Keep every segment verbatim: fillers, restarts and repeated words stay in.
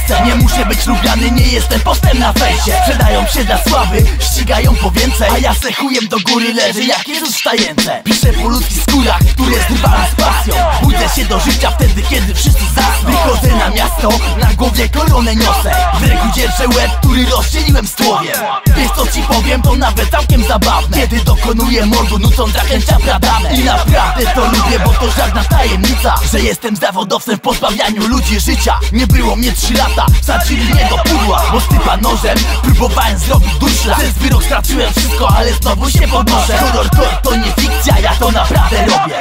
chcę. Nie muszę być lubiany, nie jestem postem na fejsie. Sprzedają się dla sławy, ścigają po więcej, a ja se chujem do góry leżę jak Jezus w tajemnicy. Piszę po ludzkich skórach, które zrywałem z pasją. Budzę się do życia wtedy, kiedy wszyscy zasną. Wychodzę na miasto, na głowie koronę niosę. W ręku dzierżę łeb, który rozdzieliłem z tłowiem. Wiesz co ci powiem, to nawet całkiem zabawne, kiedy dokonuję mordu, nucąc zaklęcia pradane. I naprawdę to lubię, bo to żadna tajemnica, że jestem zawodowcem w pozbawianiu ludzi życia. Nie było mnie trzy lata, wsadzili mnie do pudła, bo stypa nożem próbowałem zrobić durszla. Przez wyrok straciłem wszystko, ale znowu się podnoszę. Horrorcore to nie fikcja, ja to naprawdę robię.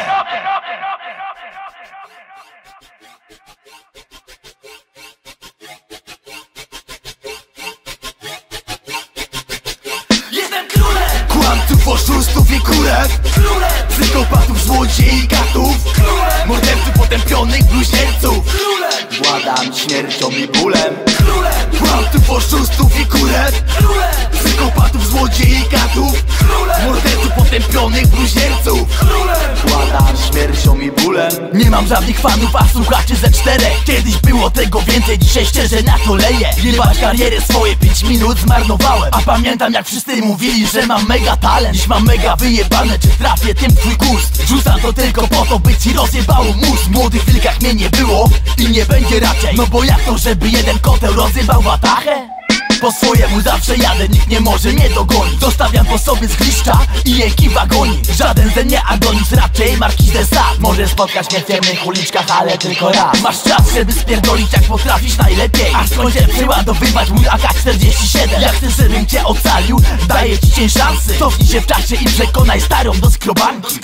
Kłamców, oszustów i kurek, psychopatów, złodziei i katów, morderców, potępionych bluźnierców. Władam śmiercią i bólem. Kłamców, oszustów i kurek, psychopatów, złodziei i katów, morderców, potępionych bluźnierców. Władam śmiercią i bólem. Nie mam żadnych fanów, a słuchaczy ze czterech. Kiedyś było tego więcej, dzisiaj szczerze na to leję. Jebać karierę swoje pięć minut zmarnowałem, a pamiętam jak wszyscy mówili, że mam mega talent. Dziś mam mega wyjebane, czy trafię tym twój gust. Rzucam to tylko po to, by ci rozjebało mózg. W młodych wilkach mnie nie było i nie będzie raczej. No bo jak to, żeby jeden koteł rozjebał watachę? Po swojemu zawsze jadę, nikt nie może mnie dogonić. Zostawiam po sobie zgliszcza i ekipa goni. Żaden ze mnie Adonis, raczej Marquis de Sade. Możesz spotkać mnie w ciemnych uliczkach, ale tylko raz. Masz czas, żeby spierdolić jak potrafisz najlepiej. Aż skończę przeładowywać mój A K czterdzieści siedem. Jak chcesz, żebym cię ocalił, daję ci cień szansy. Cofnij się w czasie i przekonaj starą do skrobanki.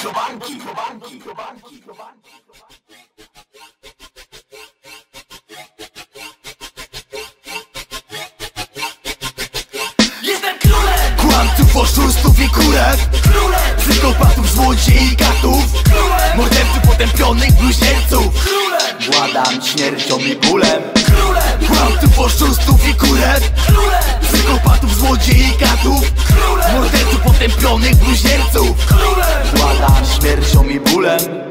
Kłamców, oszustów i kurek, psychopatów, złodziei i katów, morderców, potępionych bluźnierców. Władam śmiercią i bólem. Kłamców, oszustów i kurek, psychopatów, złodziei i katów, morderców, potępionych bluźnierców. Władam śmiercią i bólem.